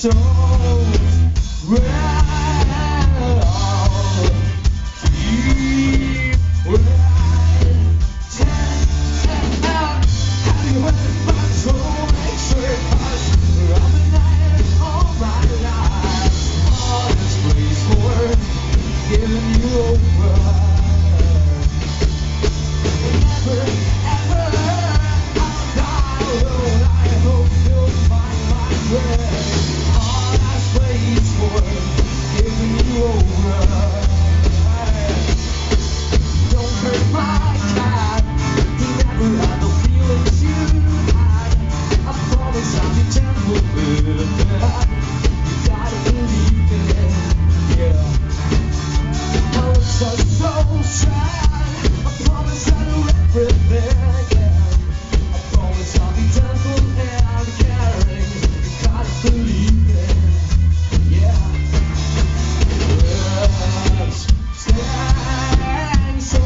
so well. Keep right. Have you heard my soul express? I've been lying all my life. Honest place for giving you over. Never, ever, I'll die alone. I hope you'll find my way. Honest place for giving you over. Don't hurt my cat. He never had the feelings you had. I promise I'll be gentle with that. You gotta believe it, yeah. My lips are so sad. I promise I'll do everything, yeah. I promise I'll be gentle and caring. You gotta believe it, yeah. Let's stand so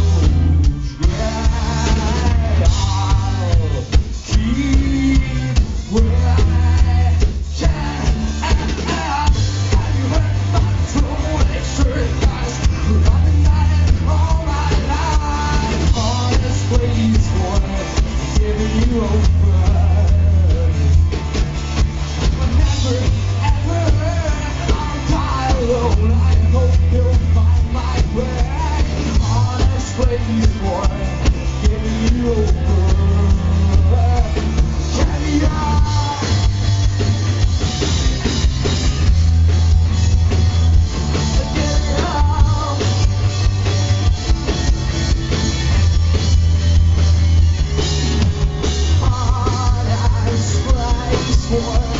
right. I'll keep where I can. Have you heard my true express? I've been lying all my life. Honest place for giving you over. Never, ever, I'll die alone. I hope you'll find my way. Honest place for giving you over. Carry on. Carry on. Honest place for